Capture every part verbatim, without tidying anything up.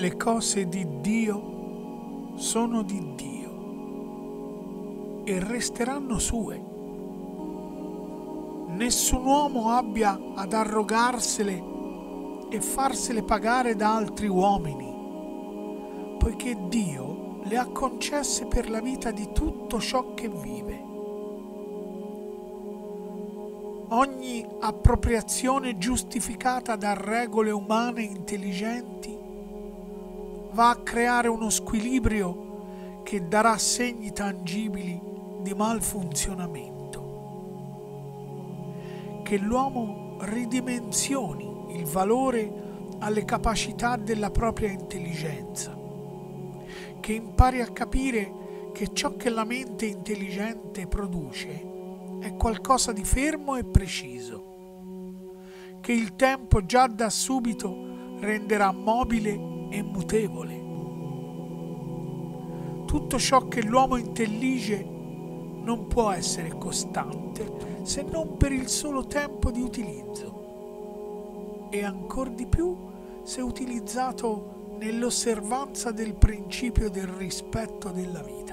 Le cose di Dio sono di Dio e resteranno sue. Nessun uomo abbia ad arrogarsele e farsele pagare da altri uomini, poiché Dio le ha concesse per la vita di tutto ciò che vive. Ogni appropriazione giustificata da regole umane intelligenti va a creare uno squilibrio che darà segni tangibili di malfunzionamento. Che l'uomo ridimensioni il valore alle capacità della propria intelligenza, che impari a capire che ciò che la mente intelligente produce è qualcosa di fermo e preciso, che il tempo già da subito renderà mobile e mutevole. Tutto ciò che l'uomo intellige non può essere costante se non per il solo tempo di utilizzo, e ancor di più se utilizzato nell'osservanza del principio del rispetto della vita.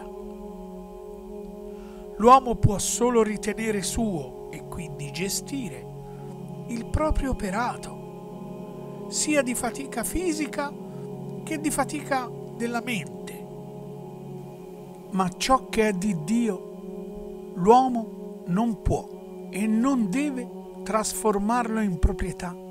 L'uomo può solo ritenere suo e quindi gestire il proprio operato, sia di fatica fisica che di fatica della mente. Ma ciò che è di Dio, l'uomo non può e non deve trasformarlo in proprietà